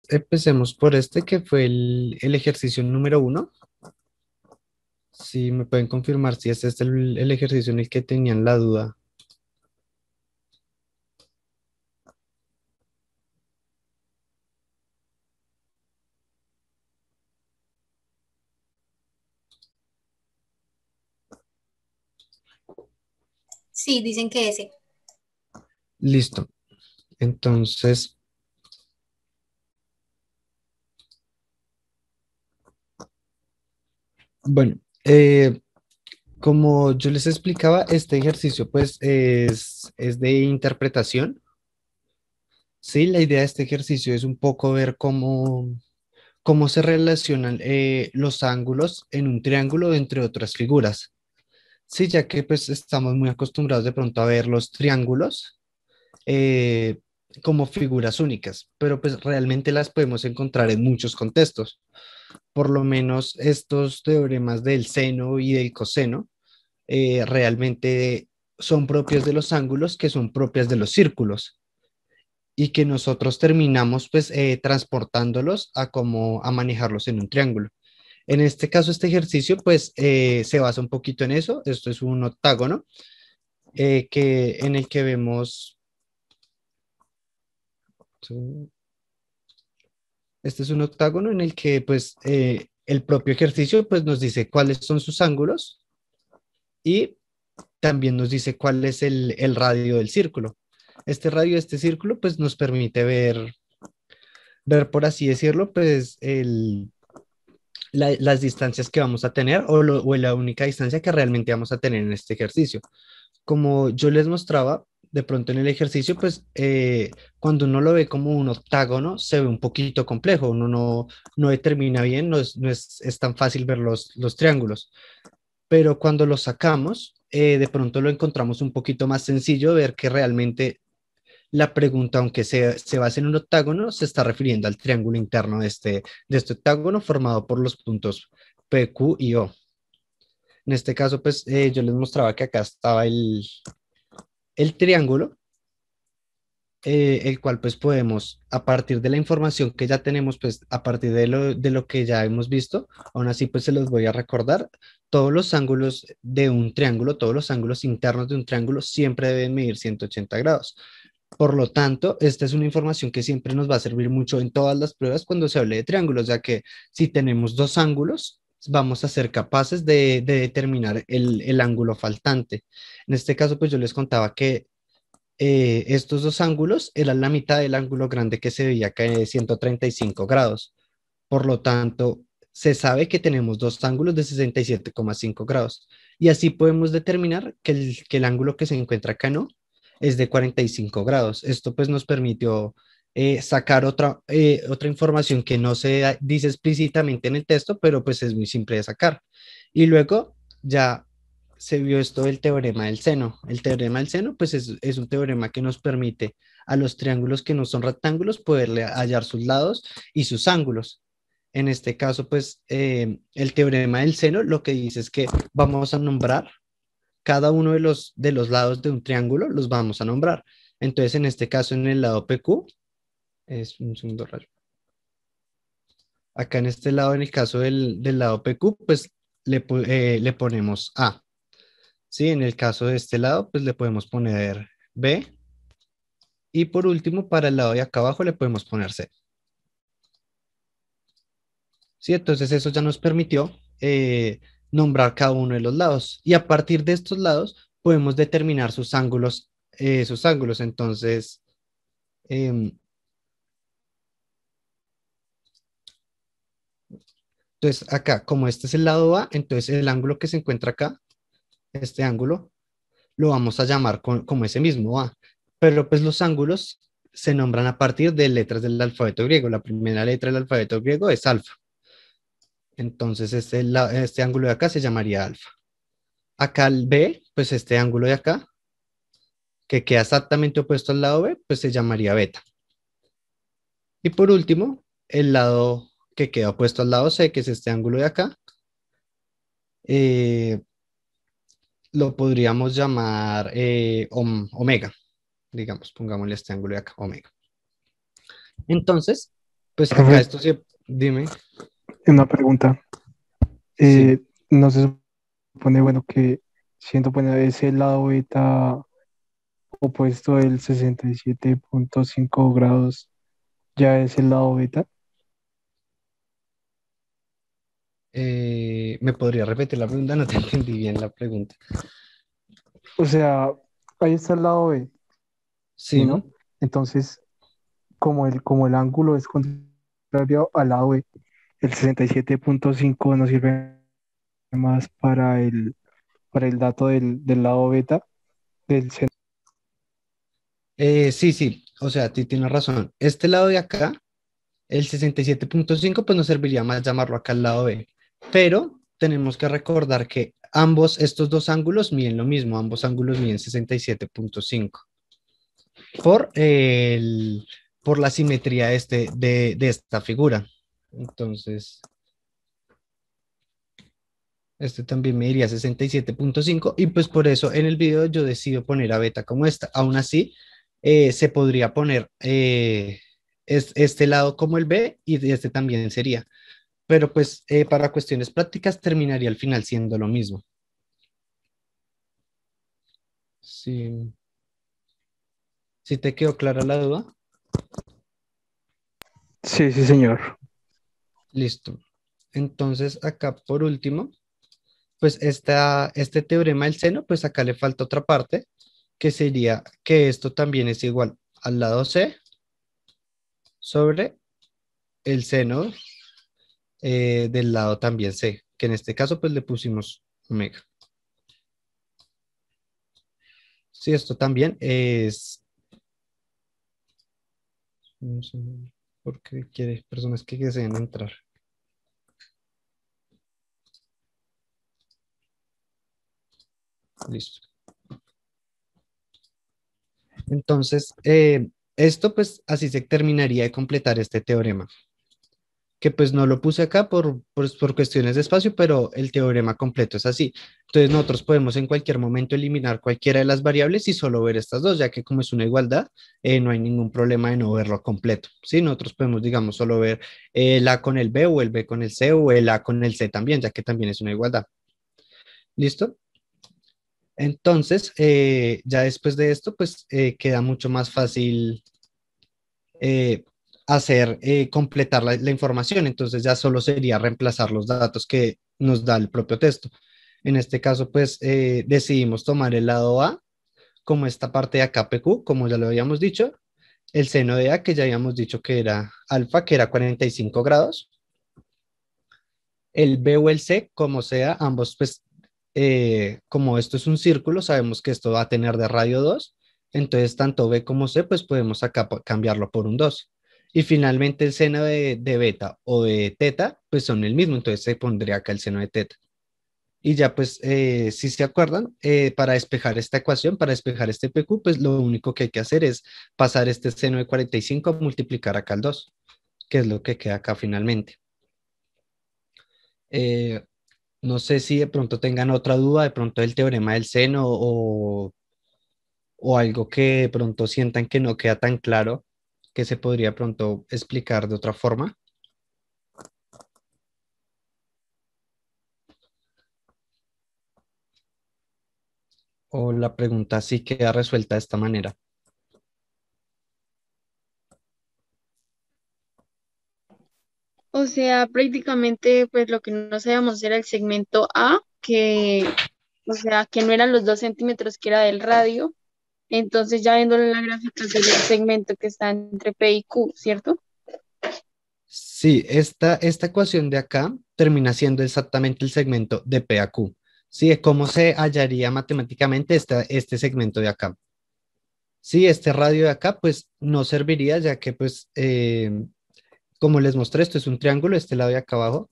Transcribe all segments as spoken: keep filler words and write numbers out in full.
empecemos por este que fue el, el ejercicio número uno. Si me pueden confirmar si este es el, el ejercicio en el que tenían la duda. Sí, dicen que ese. Listo. Entonces, bueno, eh, como yo les explicaba, este ejercicio pues es, es de interpretación. Sí, la idea de este ejercicio es un poco ver cómo, cómo se relacionan eh, los ángulos en un triángulo entre otras figuras. Sí, ya que pues estamos muy acostumbrados de pronto a ver los triángulos eh, como figuras únicas, pero pues realmente las podemos encontrar en muchos contextos. Por lo menos estos teoremas del seno y del coseno eh, realmente son propios de los ángulos que son propias de los círculos y que nosotros terminamos pues eh, transportándolos a como a manejarlos en un triángulo. En este caso, este ejercicio pues eh, se basa un poquito en eso. Esto es un octágono eh, que, en el que vemos, este es un octágono en el que pues eh, el propio ejercicio pues nos dice cuáles son sus ángulos y también nos dice cuál es el, el radio del círculo. Este radio de este círculo pues nos permite ver, ver por así decirlo, pues el, la- las distancias que vamos a tener o, lo- o la única distancia que realmente vamos a tener en este ejercicio. Como yo les mostraba, de pronto en el ejercicio, pues eh, cuando uno lo ve como un octágono, se ve un poquito complejo, uno no, no determina bien, no es, no es, es tan fácil ver los, los triángulos, pero cuando lo sacamos, eh, de pronto lo encontramos un poquito más sencillo, ver que realmente la pregunta, aunque se, se base en un octágono, se está refiriendo al triángulo interno de este, de este octágono formado por los puntos P, Q y O. En este caso, pues eh, yo les mostraba que acá estaba el, el triángulo, eh, el cual pues podemos, a partir de la información que ya tenemos, pues a partir de lo, de lo que ya hemos visto, aún así pues se los voy a recordar, todos los ángulos de un triángulo, todos los ángulos internos de un triángulo siempre deben medir ciento ochenta grados. Por lo tanto, esta es una información que siempre nos va a servir mucho en todas las pruebas cuando se hable de triángulos, ya que si tenemos dos ángulos, vamos a ser capaces de, de determinar el, el ángulo faltante. En este caso, pues yo les contaba que eh, estos dos ángulos eran la mitad del ángulo grande que se veía acá de ciento treinta y cinco grados. Por lo tanto, se sabe que tenemos dos ángulos de sesenta y siete coma cinco grados. Y así podemos determinar que el, que el ángulo que se encuentra acá no es de cuarenta y cinco grados. Esto pues nos permitió eh, sacar otra, eh, otra información que no se dice explícitamente en el texto, pero pues es muy simple de sacar. Y luego ya se vio esto del teorema del seno. El teorema del seno pues es, es un teorema que nos permite a los triángulos que no son rectángulos poderle hallar sus lados y sus ángulos. En este caso, pues eh, el teorema del seno lo que dice es que vamos a nombrar cada uno de los, de los lados de un triángulo, los vamos a nombrar. Entonces, en este caso, en el lado P Q, es un segundo rayo. Acá en este lado, en el caso del, del lado P Q, pues le, po- eh, le ponemos A. Sí, en el caso de este lado, pues le podemos poner B. Y por último, para el lado de acá abajo, le podemos poner C. ¿Sí? Entonces eso ya nos permitió eh, nombrar cada uno de los lados y a partir de estos lados podemos determinar sus ángulos, eh, sus ángulos. Entonces, em, entonces acá, como este es el lado A, entonces el ángulo que se encuentra acá, este ángulo, lo vamos a llamar con- como ese mismo A. Pero pues los ángulos se nombran a partir de letras del alfabeto griego. La primera letra del alfabeto griego es alfa. Entonces este, la- este ángulo de acá se llamaría alfa. Acá el B, pues este ángulo de acá que queda exactamente opuesto al lado B, pues se llamaría beta. Y por último, el lado que queda opuesto al lado C, que es este ángulo de acá, eh, lo podríamos llamar eh, om- omega, digamos, pongámosle este ángulo de acá, omega. Entonces, Pues acá Profe, esto sí, dime. una pregunta. Sí. Eh, no se supone, bueno, que siento, bueno, ese lado beta opuesto del sesenta y siete punto cinco grados ya es el lado beta. Eh, ¿me podría repetir la pregunta? No te entendí bien la pregunta. O sea, ahí está el lado B, ¿sí, Sí. no? Entonces, como el, como el ángulo es contrario al lado B, el sesenta y siete punto cinco no sirve más para el, para el dato del, del lado beta del centro. Eh, sí, sí, o sea, ti tienes razón. Este lado de acá, el sesenta y siete punto cinco, pues nos serviría más llamarlo acá al lado B. Pero tenemos que recordar que ambos, estos dos ángulos miden lo mismo, ambos ángulos miden sesenta y siete punto cinco por, el, por la simetría este, de, de esta figura. Entonces, este también me diría sesenta y siete punto cinco y pues por eso en el video yo decido poner a beta como esta. Aún así, eh, se podría poner eh, es- este lado como el B y este también sería. Pero pues eh, para cuestiones prácticas terminaría al final siendo lo mismo. Sí, ¿sí te quedó clara la duda? Sí, sí, señor. Listo. Entonces acá por último, pues esta, este teorema del seno, pues acá le falta otra parte que sería que esto también es igual al lado C sobre el seno eh, del lado también C, que en este caso pues le pusimos omega. Sí, esto también es, no sé, porque quiere personas que deseen entrar. Listo. Entonces, eh, esto pues así se terminaría de completar este teorema, que pues no lo puse acá por, por, por cuestiones de espacio, pero el teorema completo es así. Entonces nosotros podemos en cualquier momento eliminar cualquiera de las variables y solo ver estas dos, ya que como es una igualdad, eh, no hay ningún problema de no verlo completo. Sí, nosotros podemos, digamos, solo ver el A con el B o el B con el C o el A con el C también, ya que también es una igualdad. ¿Listo? Entonces, eh, ya después de esto, pues eh, queda mucho más fácil eh, hacer, eh, completar la, la información. Entonces ya solo sería reemplazar los datos que nos da el propio texto. En este caso, pues eh, decidimos tomar el lado A como esta parte de acá P Q, como ya lo habíamos dicho, el seno de A, que ya habíamos dicho que era alfa, que era cuarenta y cinco grados, el B o el C, como sea, ambos, pues, eh, como esto es un círculo, sabemos que esto va a tener de radio dos, entonces tanto B como C, pues podemos acá po- cambiarlo por un dos. Y finalmente el seno de, de beta o de teta, pues son el mismo, entonces se pondría acá el seno de teta. Y ya pues, eh, si se acuerdan, eh, para despejar esta ecuación, para despejar este P Q, pues lo único que hay que hacer es pasar este seno de cuarenta y cinco a multiplicar acá el dos, que es lo que queda acá finalmente. Eh, no sé si de pronto tengan otra duda, de pronto del teorema del seno o, o algo que de pronto sientan que no queda tan claro, que se podría de pronto explicar de otra forma. O la pregunta sí queda resuelta de esta manera. O sea, prácticamente pues lo que no sabíamos era el segmento A, que, o sea, que no eran los dos centímetros que era del radio. Entonces ya viendo la gráfica del segmento que está entre P y Q, ¿cierto? Sí, esta, esta ecuación de acá termina siendo exactamente el segmento de P a Q. Sí, es cómo se hallaría matemáticamente esta- este segmento de acá. Sí, este radio de acá pues no serviría ya que pues eh, como les mostré, esto es un triángulo, este lado de acá abajo.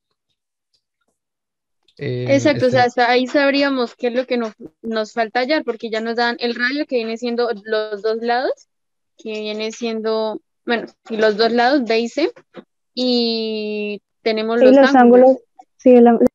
eh, Exacto, o sea, este, hasta ahí sabríamos qué es lo que nos, nos falta hallar, porque ya nos dan el radio que viene siendo los dos lados, que viene siendo, bueno, sí, los dos lados, B y C, y tenemos Y los los ángulos. ángulos, sí, el ángulo.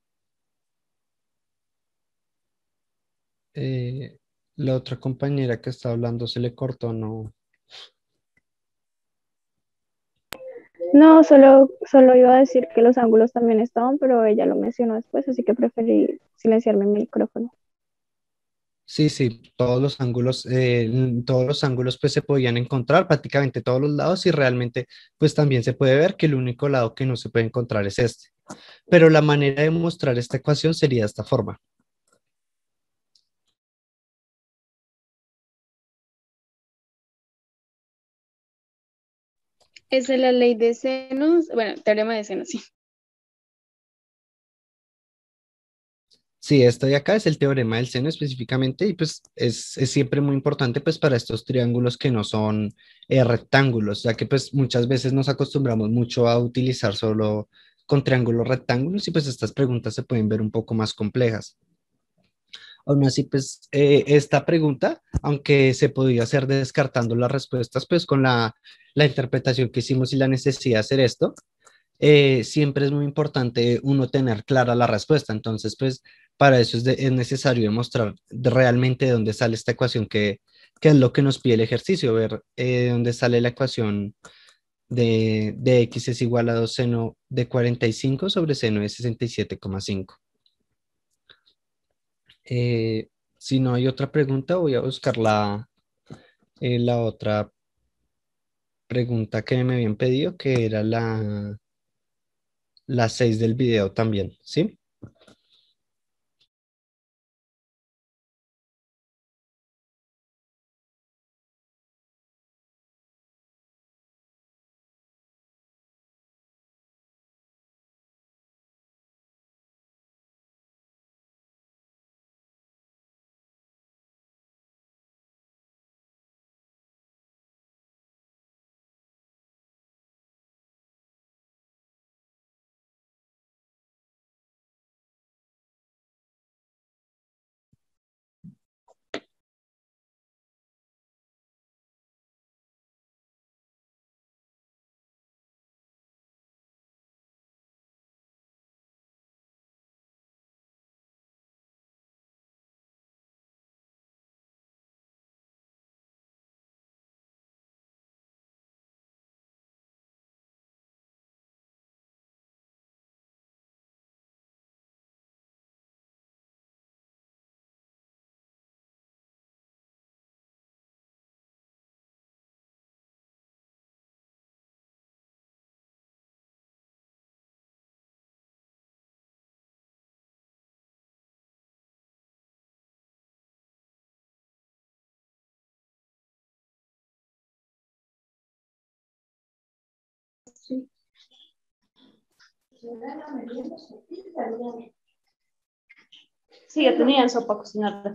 eh, la otra compañera que está hablando se le cortó, no. No, solo, solo iba a decir que los ángulos también estaban, pero ella lo mencionó después, así que preferí silenciar mi micrófono. Sí, sí, todos los ángulos, eh, n- todos los ángulos pues se podían encontrar prácticamente todos los lados y realmente pues también se puede ver que el único lado que no se puede encontrar es este. Pero la manera de mostrar esta ecuación sería de esta forma. Esa es la ley de senos, bueno, teorema de senos, sí. Sí, esto de acá es el teorema del seno específicamente y pues es, es siempre muy importante pues para estos triángulos que no son eh, rectángulos, ya que pues muchas veces nos acostumbramos mucho a utilizar solo con triángulos rectángulos y pues estas preguntas se pueden ver un poco más complejas. Aún así, pues eh, esta pregunta, aunque se podía hacer descartando las respuestas, pues con la, la interpretación que hicimos y la necesidad de hacer esto, eh, siempre es muy importante uno tener clara la respuesta. Entonces, pues para eso es, de- es necesario demostrar de- realmente de dónde sale esta ecuación, que, que es lo que nos pide el ejercicio, ver eh, de dónde sale la ecuación de, de x es igual a dos seno de cuarenta y cinco sobre seno de sesenta y siete coma cinco. Eh, si no hay otra pregunta, voy a buscar la, eh, la otra pregunta que me habían pedido, que era la, la seis del video también, ¿sí? Sí, ya tenían sopa cocinada.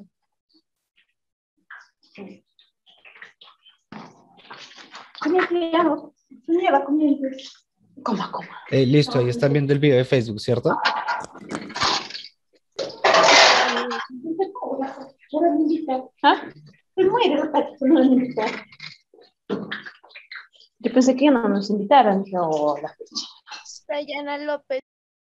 Comía criado. Señora, comía. Coma, coma. Eh, listo, ahí están viendo el video de Facebook, ¿cierto? ¿Ah? Pues muy de repente, no nos invitaron. Yo pensé que no nos invitaran. Dije, hola. Dayana López.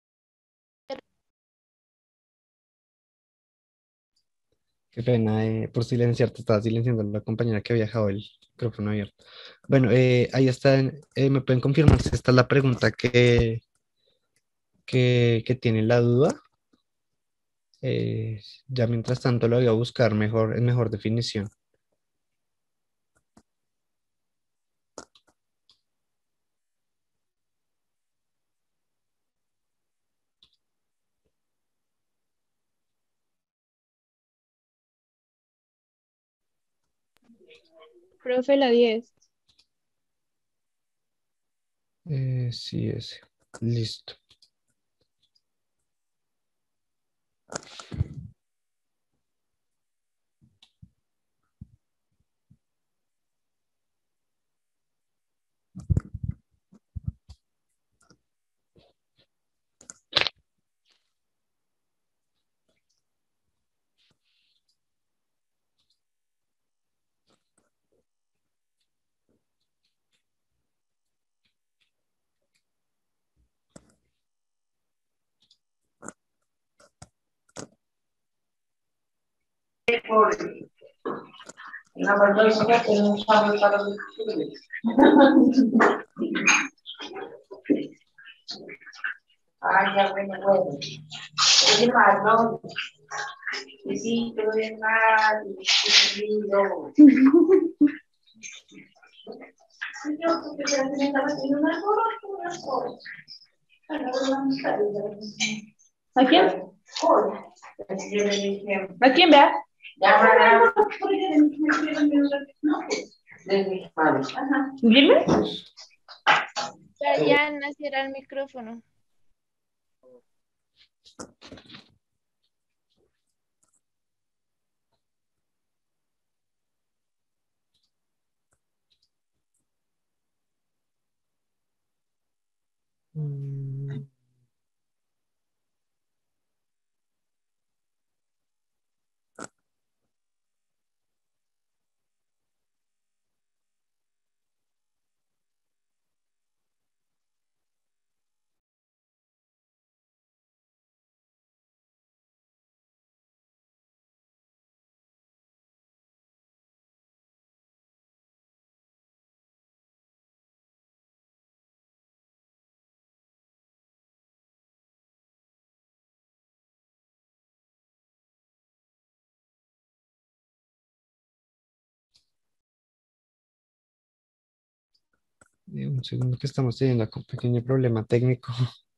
Qué pena, eh, por silenciarte, estaba silenciando a la compañera que había dejado el micrófono abierto. Bueno, eh, ahí está, eh, me pueden confirmar si esta es la pregunta que, que, que tiene la duda. Eh, ya mientras tanto lo voy a buscar mejor, en mejor definición. Profe, la diez. Eh, sí, ese. Listo. La verdad es que no sabe para Ah, ya, bueno, bueno. Oye, más, ¿no? Y sí, todo bien más, y lindo. Yo, porque ya se me estaba haciendo unas horas, unas horas. ¿A quién? Hola. ¿A quién, vea? Ya, ¿Dime? Dayana, cierra el micrófono. Mm, eh, un segundo que estamos teniendo acá un pequeño problema técnico.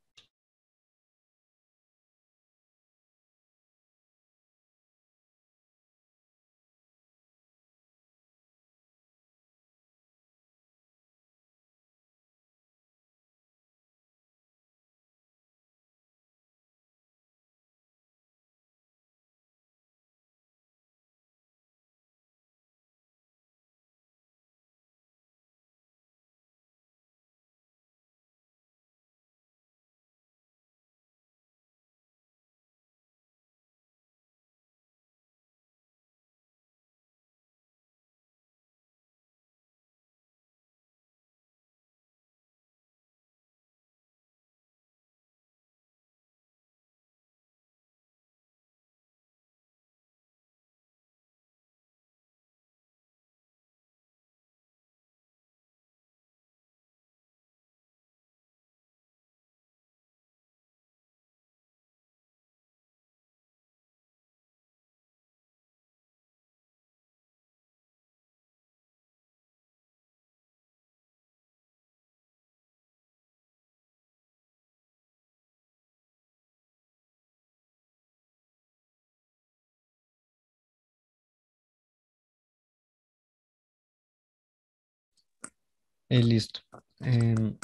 Eh, listo. Em,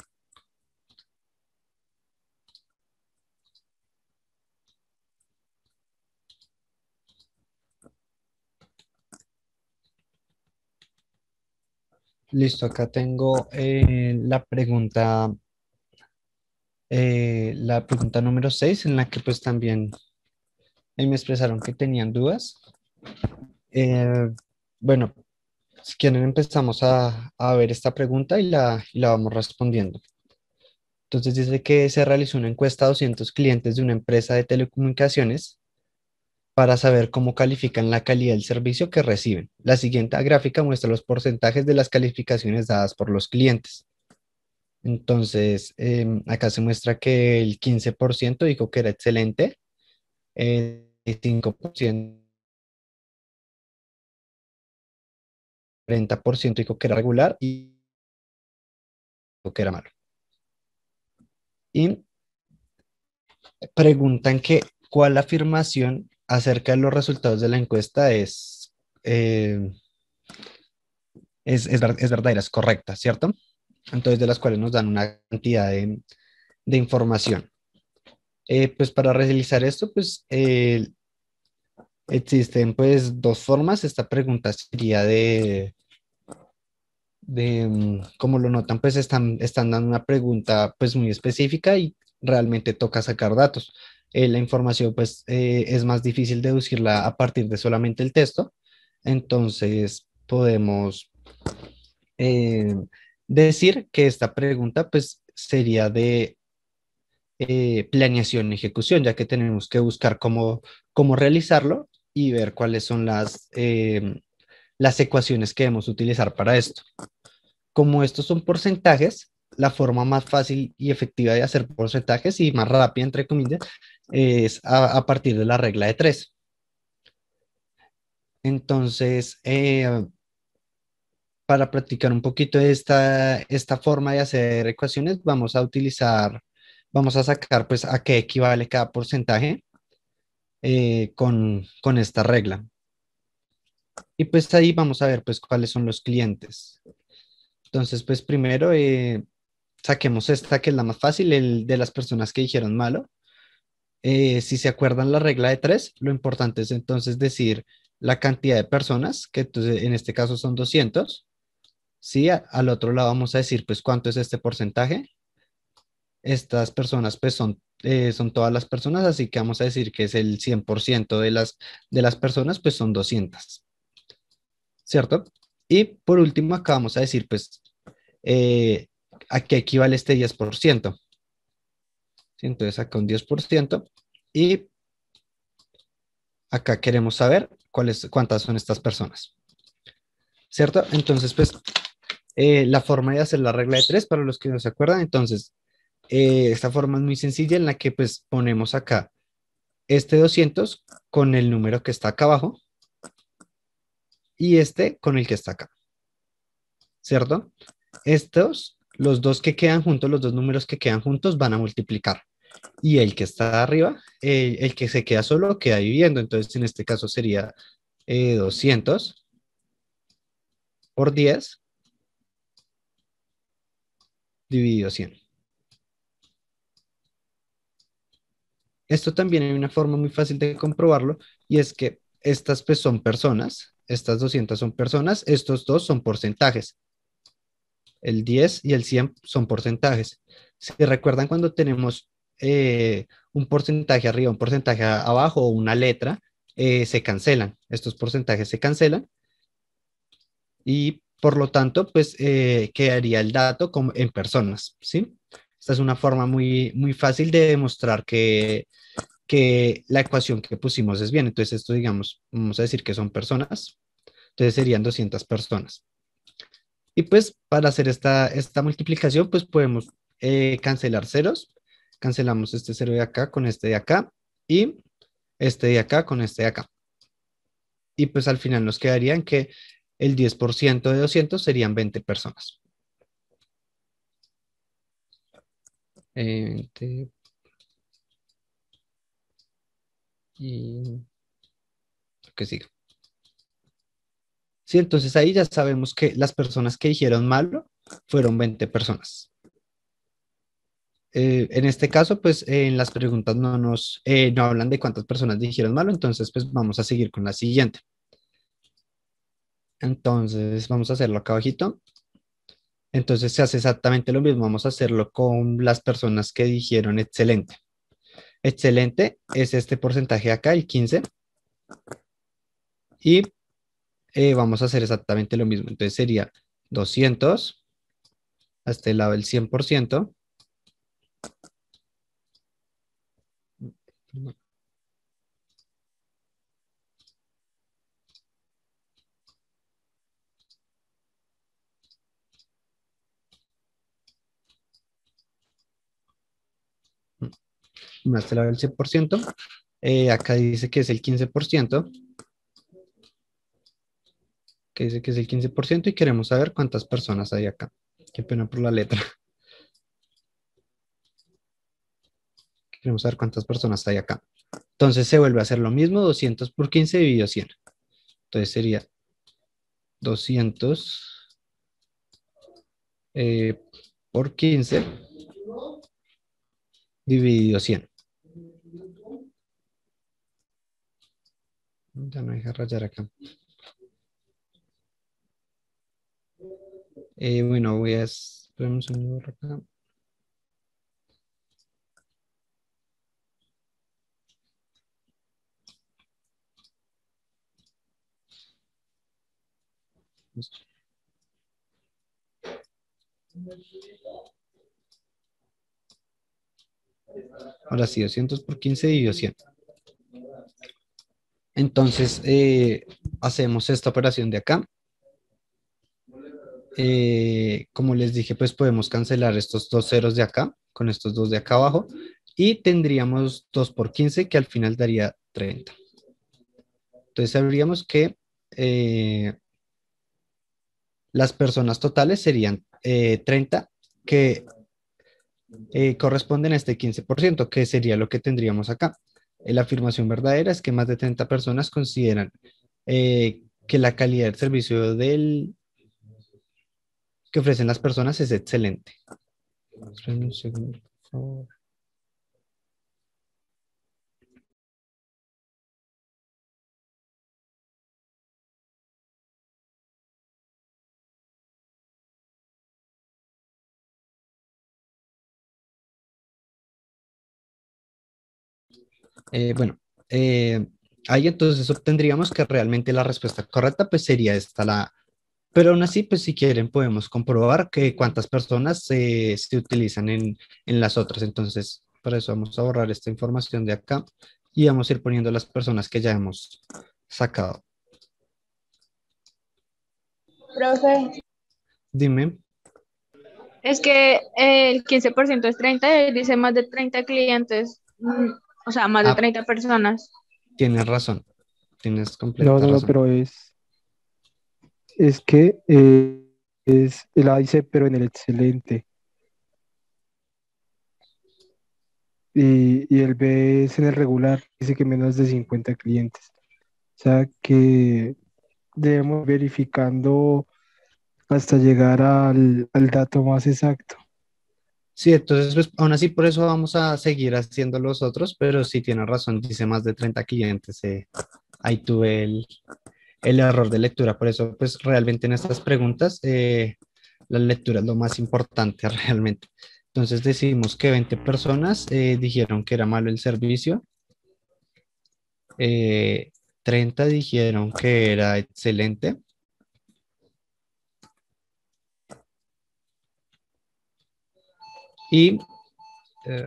listo, acá tengo eh, la pregunta, eh, la pregunta número seis en la que pues también eh, me expresaron que tenían dudas. Eh, bueno, si quieren empezamos a, a ver esta pregunta y la, y la vamos respondiendo. Entonces dice que se realizó una encuesta a doscientos clientes de una empresa de telecomunicaciones para saber cómo califican la calidad del servicio que reciben. La siguiente gráfica muestra los porcentajes de las calificaciones dadas por los clientes. Entonces, em, acá se muestra que el quince por ciento dijo que era excelente, el cinco por ciento, treinta por ciento dijo que era regular y dijo que era malo. Y preguntan que cuál afirmación acerca de los resultados de la encuesta es, eh, es, es, ver- es verdadera, es correcta, ¿cierto? Entonces, de las cuales nos dan una cantidad de, de información. Eh, pues para realizar esto, pues eh, existen pues dos formas. Esta pregunta sería de, de mm, como lo notan, pues están, están dando una pregunta pues muy específica y realmente toca sacar datos. Eh, la información pues eh, es más difícil deducirla a partir de solamente el texto. Entonces podemos eh, decir que esta pregunta pues sería de eh, planeación y ejecución, ya que tenemos que buscar cómo, cómo realizarlo y ver cuáles son las, eh, las ecuaciones que debemos utilizar para esto. Como estos son porcentajes, la forma más fácil y efectiva de hacer porcentajes y más rápida, entre comillas, es a, a partir de la regla de tres. Entonces, eh, para practicar un poquito esta, esta forma de hacer ecuaciones, vamos a utilizar, vamos a sacar pues a qué equivale cada porcentaje eh, con, con esta regla. Y pues ahí vamos a ver pues cuáles son los clientes. Entonces, pues primero eh, saquemos esta que es la más fácil, el de las personas que dijeron malo. Eh, si se acuerdan la regla de tres, lo importante es entonces decir la cantidad de personas, que entonces en este caso son doscientos. Sí, a- al otro lado vamos a decir pues cuánto es este porcentaje. Estas personas pues son, eh, son todas las personas, así que vamos a decir que es el cien por ciento de las, de las personas, pues son doscientas, ¿cierto? Y por último acá vamos a decir pues eh, a qué equivale este diez por ciento. ¿Sí? Entonces acá un diez por ciento y acá queremos saber cuáles, cuántas son estas personas, ¿cierto? Entonces pues eh, la forma de hacer la regla de tres, para los que no se acuerdan, entonces eh, esta forma es muy sencilla en la que pues ponemos acá este doscientos con el número que está acá abajo y este con el que está acá, ¿cierto? Estos, los dos que quedan juntos, los dos números que quedan juntos van a multiplicar y el que está arriba, eh, el que se queda solo queda dividiendo, entonces en este caso sería eh, doscientos por diez dividido cien. Esto también hay una forma muy fácil de comprobarlo y es que estas pues son personas, estas doscientas son personas, estos dos son porcentajes. El diez y el cien son porcentajes. Si recuerdan cuando tenemos eh, un porcentaje arriba, un porcentaje a- abajo o una letra, eh, se cancelan. Estos porcentajes se cancelan y por lo tanto pues eh, quedaría el dato como en personas, ¿sí? Esta es una forma muy, muy fácil de demostrar que que la ecuación que pusimos es bien. Entonces esto, digamos, vamos a decir que son personas. Entonces serían doscientas personas. Y pues para hacer esta, esta multiplicación, pues podemos eh, cancelar ceros. Cancelamos este cero de acá con este de acá y este de acá con este de acá. Y pues al final nos quedarían que el diez por ciento de doscientos serían veinte personas. Eh, veinte y que siga. Sí, entonces ahí ya sabemos que las personas que dijeron malo fueron veinte personas. Eh, en este caso, pues eh, en las preguntas no nos eh, no hablan de cuántas personas dijeron malo, entonces pues vamos a seguir con la siguiente. Entonces vamos a hacerlo acá abajito. Entonces se hace exactamente lo mismo, vamos a hacerlo con las personas que dijeron excelente. Excelente es este porcentaje de acá, el quince. Y eh, vamos a hacer exactamente lo mismo. Entonces sería doscientos, a este lado el cien por ciento. Más este lado el cien por ciento. Eh, acá dice que es el quince por ciento. Que dice que es el quince por ciento y queremos saber cuántas personas hay acá. Qué pena por la letra. Queremos saber cuántas personas hay acá. Entonces se vuelve a hacer lo mismo, doscientos por quince dividido cien. Entonces sería doscientos eh, por quince dividido cien. Ya no deja rayar acá. Eh, bueno, voy a... Esperemos un segundo acá. Ahora sí, doscientos por quince dividido cien. Entonces, eh, hacemos esta operación de acá. Eh, como les dije, pues podemos cancelar estos dos ceros de acá con estos dos de acá abajo y tendríamos dos por quince que al final daría treinta. Entonces sabríamos que eh, las personas totales serían eh, treinta, que eh, corresponden a este quince por ciento, que sería lo que tendríamos acá. Eh, La afirmación verdadera es que más de treinta personas consideran eh, que la calidad del servicio del, que ofrecen las personas es excelente. Esperen un segundo, por favor. Eh, bueno, eh, ahí entonces obtendríamos que realmente la respuesta correcta pues sería esta, la. Pero aún así, pues si quieren podemos comprobar que cuántas personas se se utilizan en, en las otras. Entonces, por eso vamos a borrar esta información de acá y vamos a ir poniendo las personas que ya hemos sacado. Profe, Dime. es que eh, el quince por ciento es treinta y dice más de treinta clientes, mm, o sea, más de Ah, treinta personas. tienes razón, tienes No, completa no, no, razón. pero es, es que eh, es el A dice, pero en el excelente. Y, y el B es en el regular, dice que menos de cincuenta clientes. O sea que debemos verificando hasta llegar al, al dato más exacto. Sí, entonces, pues aún así por eso vamos a seguir haciendo los otros, pero sí tienes razón, dice más de treinta clientes. eh, Ahí tuve el, el error de lectura, por eso pues realmente en estas preguntas eh, la lectura es lo más importante realmente. Entonces decimos que veinte personas eh, dijeron que era malo el servicio, eh, treinta dijeron que era excelente y, eh,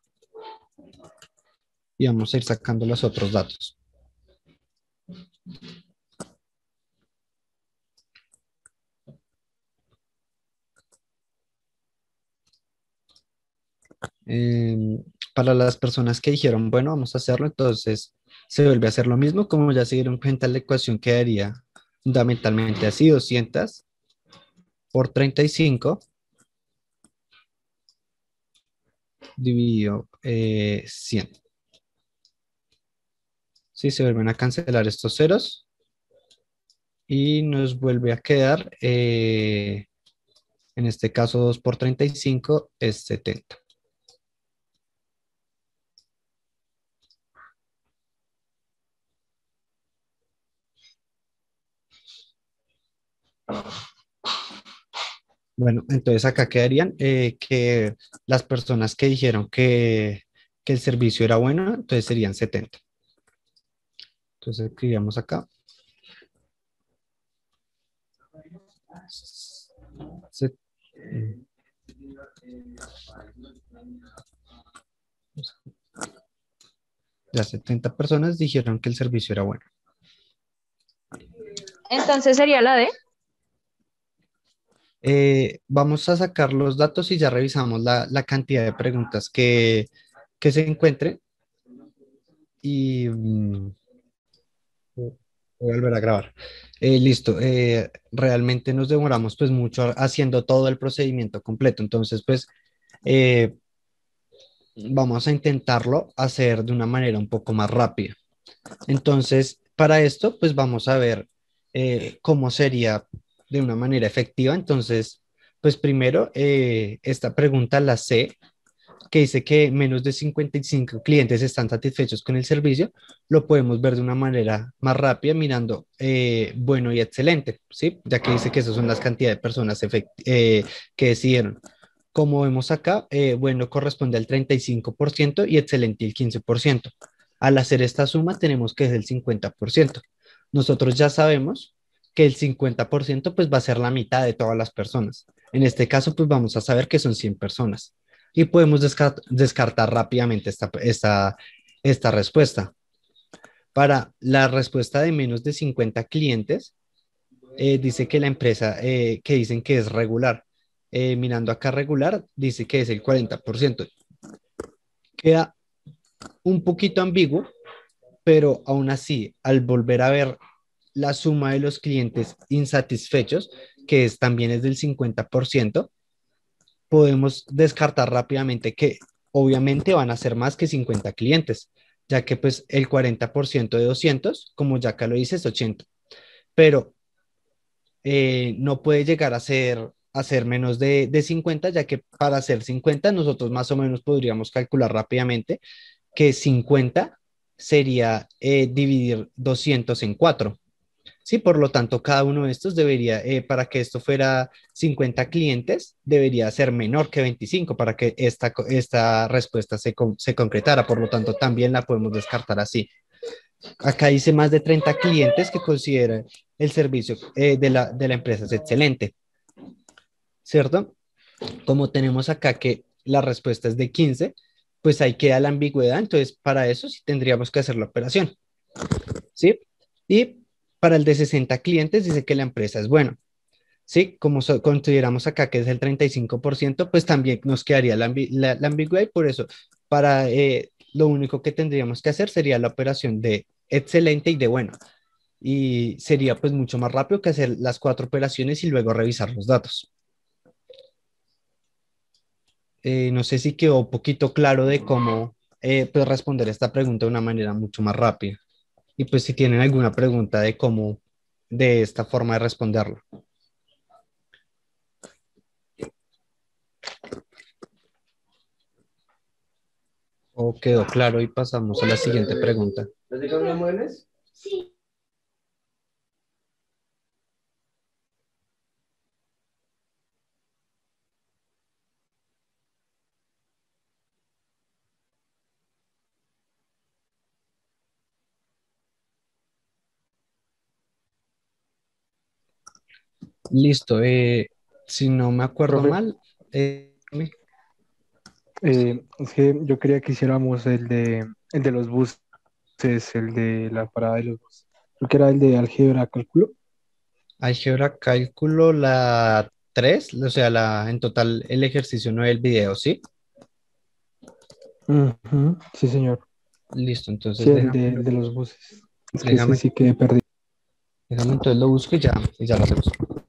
y vamos a ir sacando los otros datos. Em, para las personas que dijeron, bueno, vamos a hacerlo, entonces se vuelve a hacer lo mismo, como ya se dieron cuenta, la ecuación quedaría fundamentalmente así: doscientos por treinta y cinco dividido eh, cien. Sí, se vuelven a cancelar estos ceros y nos vuelve a quedar, eh, en este caso dos por treinta y cinco es setenta. Bueno, entonces acá quedarían eh, que las personas que dijeron que, que el servicio era bueno, entonces serían setenta. Entonces escribíamos acá. Se- Ya setenta personas dijeron que el servicio era bueno. Entonces sería la D. Eh, vamos a sacar los datos y ya revisamos la, la cantidad de preguntas que, que se encuentren. Y mm, voy a volver a grabar. Eh, listo. Eh, realmente nos demoramos pues mucho haciendo todo el procedimiento completo. Entonces pues eh, vamos a intentarlo hacer de una manera un poco más rápida. Entonces, para esto, pues vamos a ver eh, cómo sería de una manera efectiva. Entonces, pues primero, eh, esta pregunta la sé, que dice que menos de cincuenta y cinco clientes están satisfechos con el servicio. Lo podemos ver de una manera más rápida mirando eh, bueno y excelente, ¿sí? Ya que dice que esas son las cantidades de personas efect- eh, que decidieron. Como vemos acá, eh, bueno corresponde al treinta y cinco por ciento y excelente el quince por ciento. Al hacer esta suma tenemos que es el cincuenta por ciento. Nosotros ya sabemos que el cincuenta por ciento pues va a ser la mitad de todas las personas. En este caso pues vamos a saber que son cien personas y podemos descart- descartar rápidamente esta, esta, esta respuesta. Para la respuesta de menos de cincuenta clientes, eh, dice que la empresa, eh, que dicen que es regular. Eh, mirando acá regular, dice que es el cuarenta por ciento. Queda un poquito ambiguo, pero aún así, al volver a ver la suma de los clientes insatisfechos, que es, también es del cincuenta por ciento, podemos descartar rápidamente que obviamente van a ser más que cincuenta clientes, ya que pues el cuarenta por ciento de doscientos, como ya acá lo dice, es ochenta, pero eh, no puede llegar a ser, a ser menos de, de cincuenta, ya que para ser cincuenta nosotros más o menos podríamos calcular rápidamente que cincuenta sería eh, dividir doscientos en cuatro. Sí, por lo tanto, cada uno de estos debería, eh, para que esto fuera cincuenta clientes, debería ser menor que veinticinco para que esta, co- esta respuesta se, con- se concretara. Por lo tanto, también la podemos descartar así. Acá dice más de treinta clientes que consideran el servicio eh, de la, de la empresa es excelente, ¿cierto? Como tenemos acá que la respuesta es de quince, pues ahí queda la ambigüedad. Entonces, para eso sí tendríamos que hacer la operación, ¿sí? Y para el de sesenta clientes dice que la empresa es buena. Sí, como so- consideramos acá que es el treinta y cinco por ciento, pues también nos quedaría la, ambi- la, la ambigüedad y por eso, para eh, lo único que tendríamos que hacer sería la operación de excelente y de bueno. Y sería pues mucho más rápido que hacer las cuatro operaciones y luego revisar los datos. Eh, no sé si quedó un poquito claro de cómo eh, pues responder esta pregunta de una manera mucho más rápida. Y pues si tienen alguna pregunta de cómo, de esta forma de responderlo. O quedó claro y pasamos a la siguiente pregunta. ¿Los de cambio muebles? Listo. Eh, si no me acuerdo Profe, mal, eh, me- eh, es que yo quería que hiciéramos el de, el de los buses, el de la parada de los buses. Creo que era el de álgebra cálculo. álgebra cálculo la tres, o sea, la, en total el ejercicio no el video, ¿sí? Ujú, sí, señor. Listo, Sí, entonces el de, déjame, el de los buses. Es que ese déjame, sí que perdí. déjame entonces lo busco y ya, y ya lo hacemos.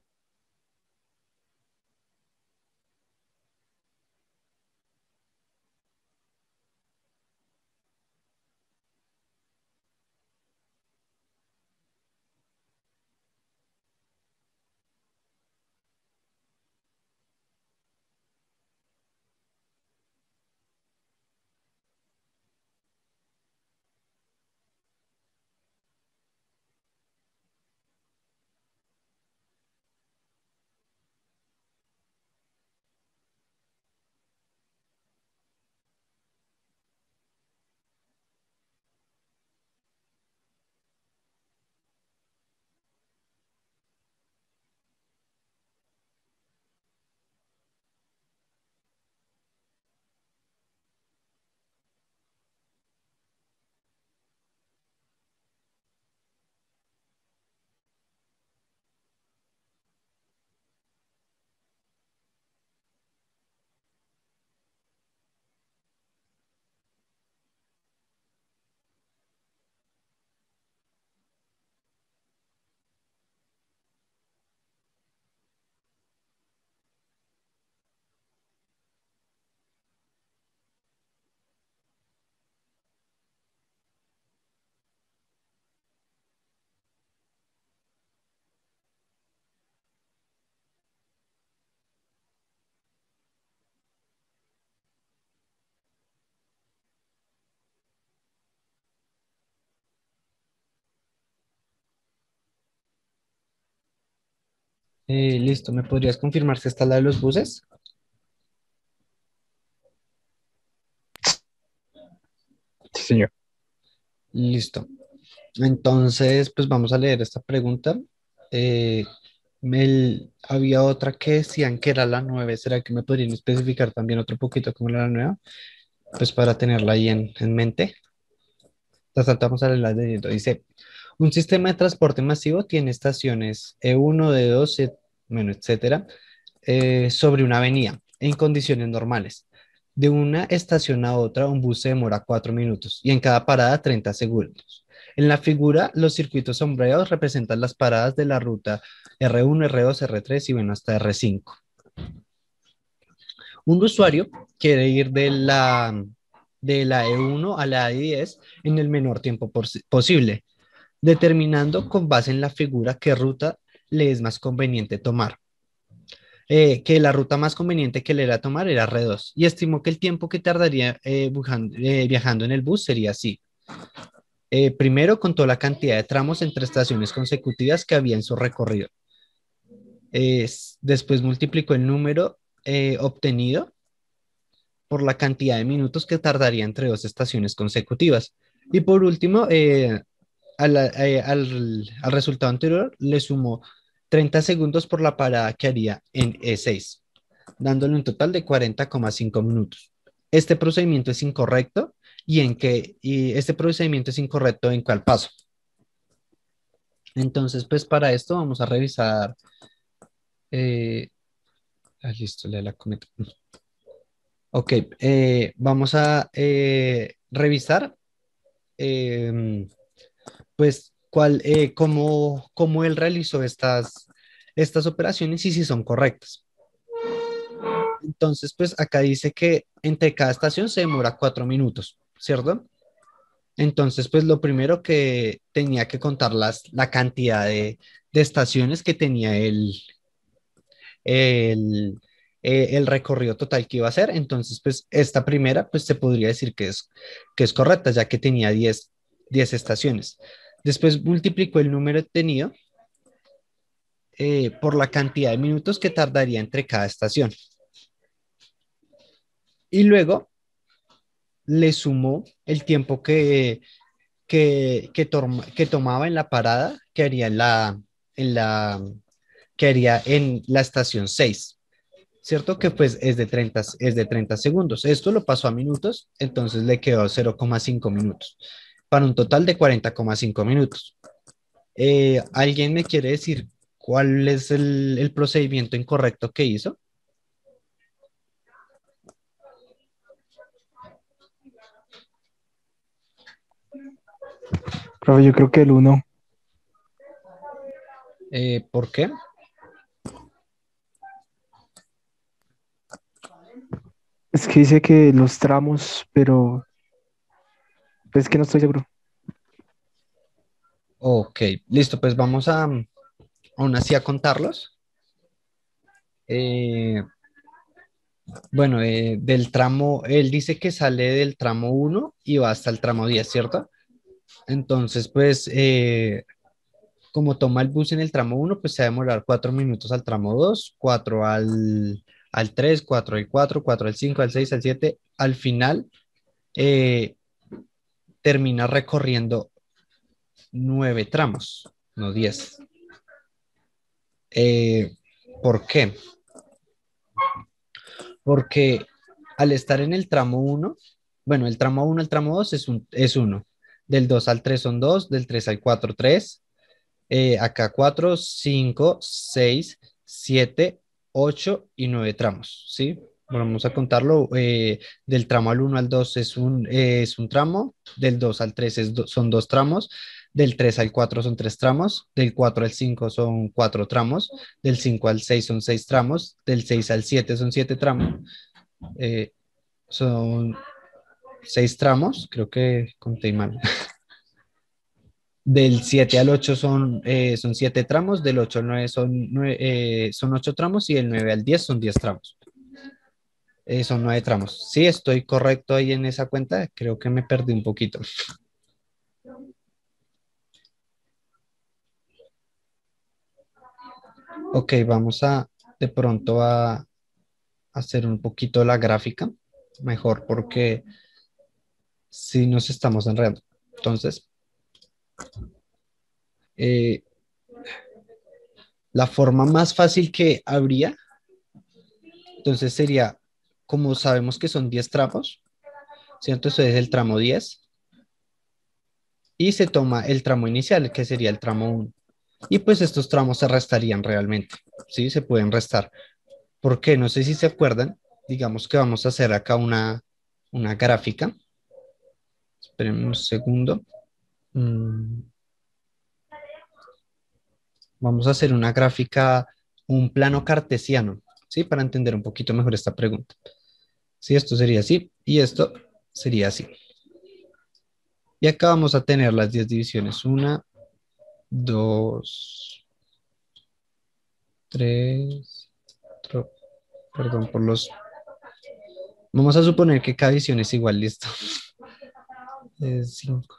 Eh, listo, ¿me podrías confirmar si está la de los buses? Sí, señor. Listo. Entonces, pues vamos a leer esta pregunta. Eh, me- había otra que decían que era la nueve. ¿Será que me podrían especificar también otro poquito cómo era la nueva? Pues para tenerla ahí en, en mente. Entonces, vamos a leerla leyendo. Dice, Un sistema de transporte masivo tiene estaciones E uno, E dos, e- bueno, etcétera, eh, sobre una avenida en condiciones normales. De una estación a otra, un bus se demora cuatro minutos y en cada parada treinta segundos. En la figura, los circuitos sombreados representan las paradas de la ruta R uno, R dos, R tres y bueno, hasta R cinco. Un usuario quiere ir de la, de la E uno a la E diez en el menor tiempo pos- posible, determinando con base en la figura qué ruta le es más conveniente tomar. Eh, que la ruta más conveniente que le era tomar era R dos y estimó que el tiempo que tardaría eh, bujan- eh, viajando en el bus sería así. Eh, primero contó la cantidad de tramos entre estaciones consecutivas que había en su recorrido. Es- después multiplicó el número eh, obtenido por la cantidad de minutos que tardaría entre dos estaciones consecutivas. Y por último, eh, a la- eh, al, al resultado anterior le sumó treinta segundos por la parada que haría en E seis, dándole un total de cuarenta coma cinco minutos. Este procedimiento es incorrecto y en qué, y este procedimiento es incorrecto en cuál paso. Entonces, pues para esto vamos a revisar. Eh, ah, listo, le la comento. Ok, eh, vamos a eh, revisar, em, pues, cuál, eh, cómo, cómo él realizó estas, estas operaciones y si son correctas. Entonces, pues acá dice que entre cada estación se demora cuatro minutos, ¿cierto? Entonces, pues lo primero que tenía que contar las, la cantidad de, de estaciones que tenía el, el, eh, el recorrido total que iba a hacer. Entonces, pues esta primera, pues se podría decir que es, que es correcta, ya que tenía diez diez estaciones. Después multiplicó el número obtenido eh, por la cantidad de minutos que tardaría entre cada estación. Y luego le sumó el tiempo que, que, que, torma- que tomaba en la parada que haría en la, en la, que haría en la estación seis, ¿cierto? Que pues es de treinta es de treinta segundos. Esto lo pasó a minutos, entonces le quedó cero coma cinco minutos, para un total de cuarenta coma cinco minutos. Eh, ¿alguien me quiere decir cuál es el, el procedimiento incorrecto que hizo? Profe, yo creo que el uno. Eh, ¿por qué? Es que dice que los tramos, pero es que no estoy seguro. Ok, listo, pues vamos a, aún así a contarlos. Eh, bueno, eh, del tramo, él dice que sale del tramo uno y va hasta el tramo diez, ¿cierto? Entonces, pues, eh, como toma el bus en el tramo uno, pues se va a demorar cuatro minutos al tramo dos, cuatro al, al tres, cuatro al cuatro, cuatro al cinco, al seis, al siete. Al final, eh, termina recorriendo nueve tramos, no diez. Eh, ¿por qué? Porque al estar en el tramo uno, bueno, el tramo uno al tramo dos es, un, es uno, del dos al tres son dos, del tres al cuatro, tres, eh, acá cuatro, cinco, seis, siete, ocho y nueve tramos, ¿sí? Bueno, vamos a contarlo, eh, del tramo al uno al dos es un, eh, es un tramo, del dos al tres es do- son dos tramos, del tres al cuatro son tres tramos, del cuatro al cinco son cuatro tramos, del cinco al seis son seis tramos, del seis al siete son siete tramos, eh, son seis tramos, creo que conté mal. Del siete al ocho son, eh, son siete tramos, del ocho al nueve son, nueve, eh, son ocho tramos y del nueve al diez son diez tramos. Eh, son nueve tramos. Sí, estoy correcto ahí en esa cuenta. Creo que me perdí un poquito. Ok, vamos a de pronto a hacer un poquito la gráfica. Mejor porque si nos estamos enredando. Entonces, eh, la forma más fácil que habría, entonces sería, como sabemos que son diez tramos, ¿cierto? Eso es el tramo diez. y se toma el tramo inicial, que sería el tramo uno. Y pues estos tramos se restarían realmente, ¿sí? Se pueden restar. ¿Por qué? No sé si se acuerdan. Digamos que vamos a hacer acá una, una gráfica. Esperen un segundo. Mm, Vamos a hacer una gráfica, un plano cartesiano, ¿sí? Para entender un poquito mejor esta pregunta. Sí, esto sería así y esto sería así. Y acá vamos a tener las diez divisiones. Una, dos, tres, cuatro, perdón por los... Vamos a suponer que cada división es igual, listo. Es cinco.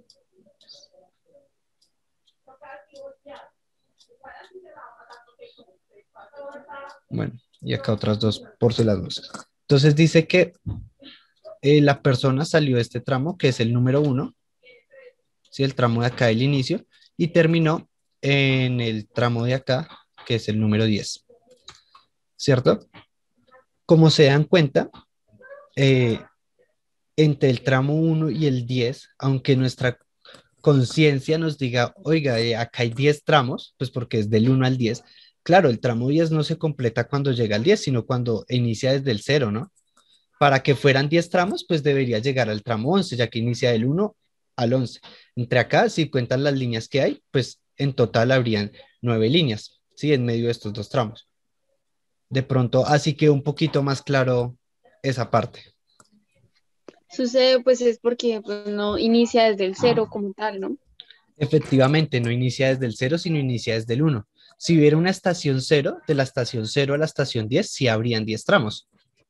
Bueno, y acá otras dos por si las dos. Entonces dice que eh, la persona salió de este tramo, que es el número uno, ¿sí? El tramo de acá del inicio, y terminó en el tramo de acá, que es el número diez, ¿cierto? Como se dan cuenta, eh, entre el tramo uno y el diez, aunque nuestra conciencia nos diga, oiga, eh, acá hay diez tramos, pues porque es del uno al diez. Claro, el tramo diez no se completa cuando llega al diez, sino cuando inicia desde el cero, ¿no? Para que fueran diez tramos, pues debería llegar al tramo once, ya que inicia del uno al once. Entre acá, si cuentan las líneas que hay, pues en total habrían nueve líneas, ¿sí? En medio de estos dos tramos. De pronto, así que un poquito más claro esa parte. Sucede pues es porque pues, no inicia desde el cero como tal, ¿no? Efectivamente, no inicia desde el cero, sino inicia desde el uno. Si hubiera una estación cero, de la estación cero a la estación diez, sí habrían diez tramos.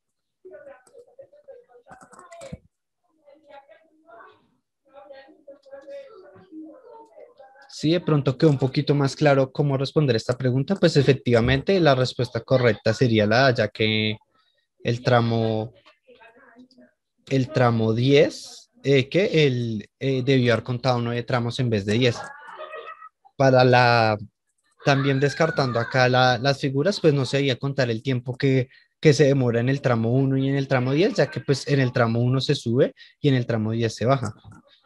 Si de pronto quedó un poquito más claro cómo responder esta pregunta, pues efectivamente la respuesta correcta sería la A, ya que el tramo, el tramo diez, eh, que él eh, debió haber contado nueve tramos en vez de diez. Para la, también descartando acá la- las figuras, pues no se debía contar el tiempo que, que se demora en el tramo uno y en el tramo diez, ya que pues en el tramo uno se sube y en el tramo diez se baja.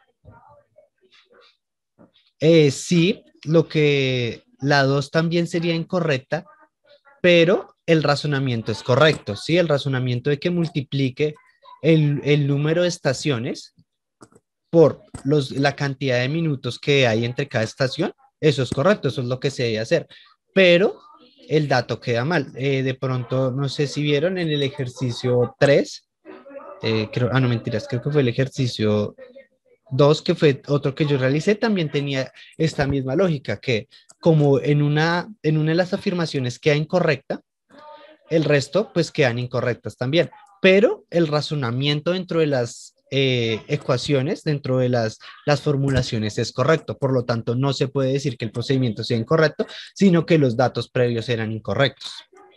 Eh, sí, lo que la dos también sería incorrecta, pero el razonamiento es correcto, ¿sí? El razonamiento de que multiplique el, el número de estaciones por los, la cantidad de minutos que hay entre cada estación, eso es correcto, eso es lo que se debe hacer, pero el dato queda mal. Eh, de pronto, no sé si vieron en el ejercicio tres, eh, creo, ah, no, mentiras, creo que fue el ejercicio dos, que fue otro que yo realicé, también tenía esta misma lógica, que como en una, en una de las afirmaciones queda incorrecta, el resto pues quedan incorrectas también, pero el razonamiento dentro de las eh, ecuaciones, dentro de las, las formulaciones es correcto, por lo tanto no se puede decir que el procedimiento sea incorrecto, sino que los datos previos eran incorrectos.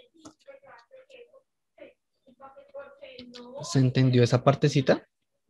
¿Se entendió esa partecita?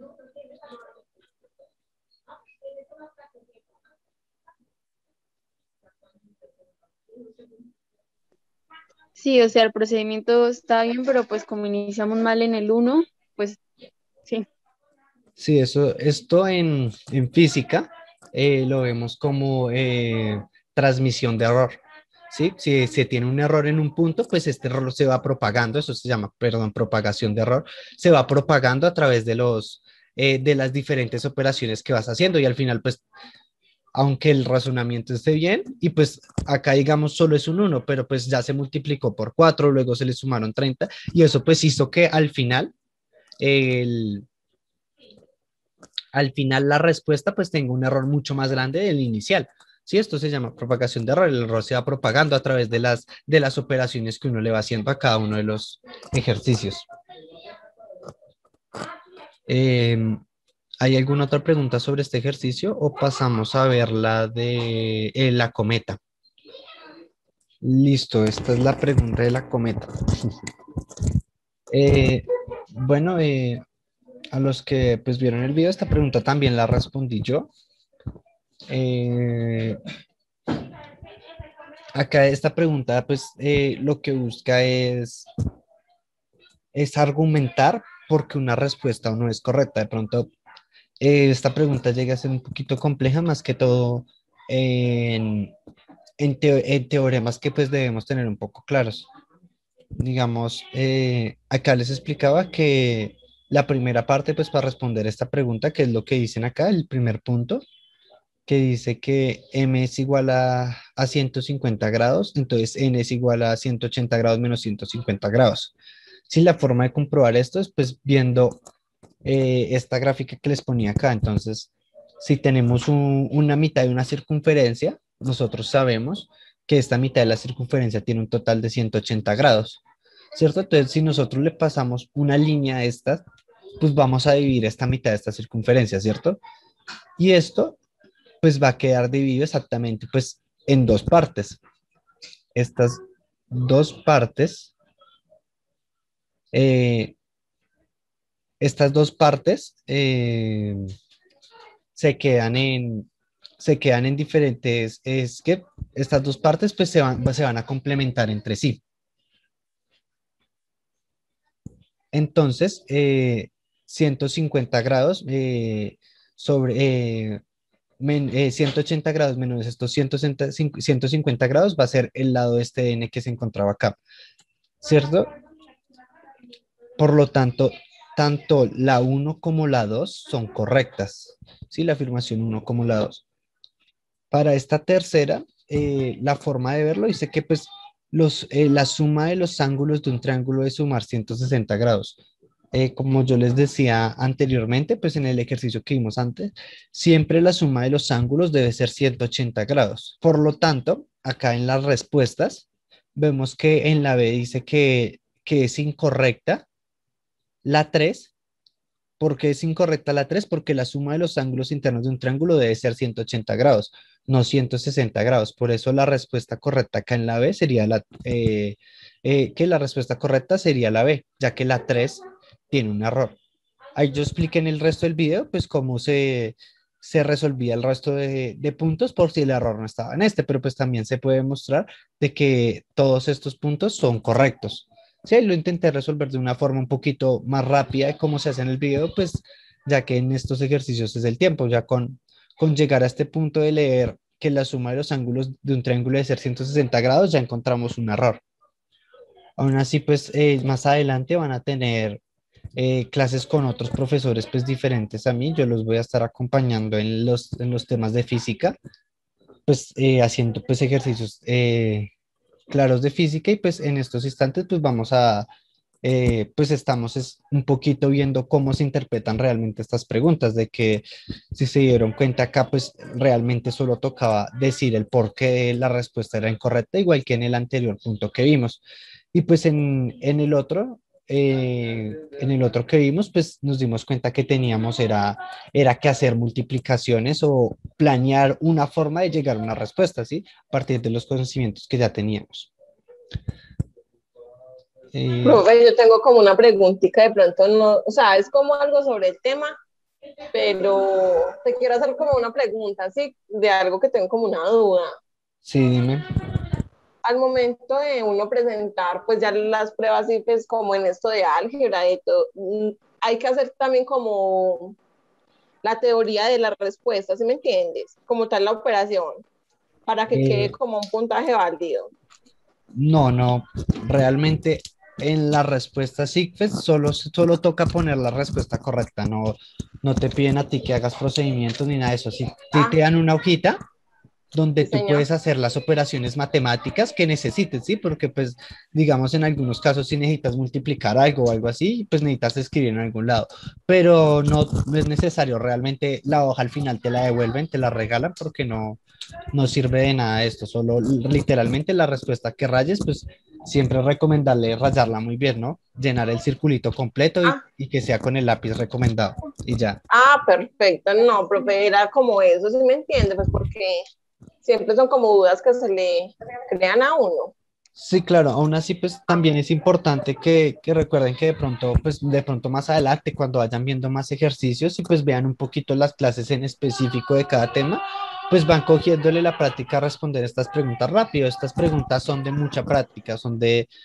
Sí, o sea, el procedimiento está bien, pero pues como iniciamos mal en el uno, pues sí. Sí, eso, esto en, en física eh, lo vemos como eh, transmisión de error. ¿Sí? Si se tiene un error en un punto, pues este error se va propagando, eso se llama, perdón, propagación de error, se va propagando a través de los, eh, de las diferentes operaciones que vas haciendo y al final, pues, aunque el razonamiento esté bien, y pues acá digamos solo es un uno, pero pues ya se multiplicó por cuatro, luego se le sumaron treinta y eso pues hizo que al final el al final la respuesta pues tenga un error mucho más grande del inicial. Sí, esto se llama propagación de error. El error se va propagando a través de las, de las operaciones que uno le va haciendo a cada uno de los ejercicios. Eh, ¿Hay alguna otra pregunta sobre este ejercicio o pasamos a ver la de eh, la cometa? Listo, esta es la pregunta de la cometa. Eh, bueno, eh, a los que pues vieron el video, esta pregunta también la respondí yo. Eh, Acá esta pregunta, pues eh, lo que busca es, es argumentar porque una respuesta no es correcta. De pronto, Eh, esta pregunta llega a ser un poquito compleja, más que todo en, en, teo- en teoremas que pues debemos tener un poco claros. Digamos, eh, acá les explicaba que la primera parte, pues para responder esta pregunta, que es lo que dicen acá, el primer punto, que dice que m es igual a, a ciento cincuenta grados, entonces n es igual a ciento ochenta grados menos ciento cincuenta grados. Si la forma de comprobar esto es pues viendo eh, esta gráfica que les ponía acá. Entonces, si tenemos un- una mitad de una circunferencia, nosotros sabemos que esta mitad de la circunferencia tiene un total de ciento ochenta grados, ¿cierto? Entonces, si nosotros le pasamos una línea a esta, pues vamos a dividir esta mitad de esta circunferencia, ¿cierto? Y esto, pues va a quedar dividido exactamente, pues, en dos partes. Estas dos partes, eh, estas dos partes, eh, se quedan en, se quedan en diferentes, es que estas dos partes pues se van, se van a complementar entre sí. Entonces, eh, ciento cincuenta grados eh, sobre eh, men- eh, ciento ochenta grados menos estos ciento sesenta cin- ciento cincuenta grados va a ser el lado este de n que se encontraba acá, ¿cierto? Por lo tanto, tanto la uno como la dos son correctas, ¿sí? La afirmación uno como la dos. Para esta tercera, eh, la forma de verlo dice que pues los, eh, la suma de los ángulos de un triángulo es sumar ciento sesenta grados. Eh, como yo les decía anteriormente, pues en el ejercicio que vimos antes, siempre la suma de los ángulos debe ser ciento ochenta grados. Por lo tanto, acá en las respuestas, vemos que en la B dice que, que es incorrecta la tres. ¿Por qué es incorrecta la tres? Porque la suma de los ángulos internos de un triángulo debe ser ciento ochenta grados, no ciento sesenta grados. Por eso la respuesta correcta acá en la B sería la, eh, eh, que la respuesta correcta sería la B, ya que la tres tiene un error. Ahí yo expliqué en el resto del video, pues cómo se, se resolvía el resto de, de puntos por si el error no estaba en este, pero pues también se puede mostrar de que todos estos puntos son correctos. Sí, lo intenté resolver de una forma un poquito más rápida de cómo se hace en el video, pues ya que en estos ejercicios es el tiempo, ya con, con llegar a este punto de leer que la suma de los ángulos de un triángulo debe ser ciento sesenta grados, ya encontramos un error. Aún así, pues eh, más adelante van a tener eh, clases con otros profesores pues diferentes a mí. Yo los voy a estar acompañando en los, en los temas de física, pues eh, haciendo pues ejercicios eh, claros de física y pues en estos instantes pues vamos a, eh, pues estamos es, un poquito viendo cómo se interpretan realmente estas preguntas, de que si se dieron cuenta acá pues realmente solo tocaba decir el por qué la respuesta era incorrecta, igual que en el anterior punto que vimos. Y pues en, en el otro, eh, en el otro que vimos, pues nos dimos cuenta que teníamos era, era que hacer multiplicaciones o planear una forma de llegar a una respuesta, ¿sí? A partir de los conocimientos que ya teníamos. Eh, Profe, yo tengo como una preguntita de pronto, no, o sea, es como algo sobre el tema, pero te quiero hacer como una pregunta, ¿sí? De algo que tengo como una duda. sí, dime. Al momento de uno presentar, pues ya las pruebas, sí, pues como en esto de álgebra y todo, mm, hay que hacer también como la teoría de la respuesta, ¿sí me entiendes? Como tal la operación, para que quede Eh, como un puntaje válido. no, no, realmente en la respuesta SIGFES solo, solo toca poner la respuesta correcta, no, no te piden a ti que hagas procedimientos ni nada de eso. Si te, te Ah, dan una hojita donde sí, tú señor. puedes hacer las operaciones matemáticas que necesites, ¿sí? Porque pues, digamos, en algunos casos si necesitas multiplicar algo o algo así, pues necesitas escribir en algún lado, pero no, no es necesario, realmente la hoja al final te la devuelven, te la regalan porque no, no sirve de nada esto, solo literalmente la respuesta que rayes, pues siempre es recomendable rayarla muy bien, ¿no? Llenar el circulito completo y, Ah, y que sea con el lápiz recomendado y ya. ah, perfecto. No, profe, era como eso, ¿sí me entiende? Pues porque siempre son como dudas que se le crean a uno. Sí, claro, aún así pues también es importante que, que recuerden que de pronto, pues de pronto más adelante cuando vayan viendo más ejercicios y pues vean un poquito las clases en específico de cada tema, pues van cogiéndole la práctica a responder estas preguntas rápido. Estas preguntas son de mucha práctica, son de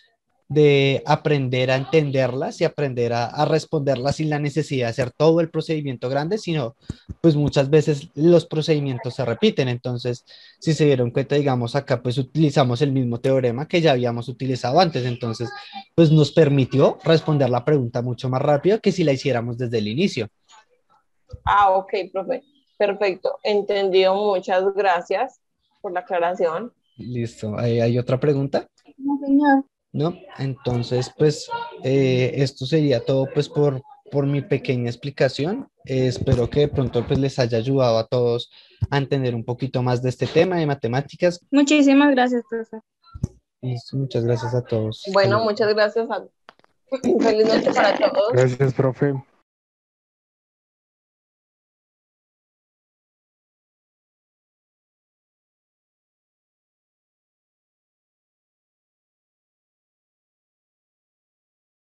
de aprender a entenderlas y aprender a, a responderlas sin la necesidad de hacer todo el procedimiento grande, sino pues muchas veces los procedimientos se repiten. Entonces, si se dieron cuenta, digamos, acá pues utilizamos el mismo teorema que ya habíamos utilizado antes, entonces pues nos permitió responder la pregunta mucho más rápido que si la hiciéramos desde el inicio. Ah, ok, profe. Perfecto. Entendido. Muchas gracias por la aclaración. Listo. ¿Hay, hay otra pregunta? No, señor. ¿No? Entonces, pues eh, esto sería todo pues por, por mi pequeña explicación. Eh, espero que de pronto pues les haya ayudado a todos a entender un poquito más de este tema de matemáticas. Muchísimas gracias, profe. Listo, muchas gracias a todos. Hasta Bueno, luego. muchas gracias. A... Feliz noche para todos. Gracias, profe.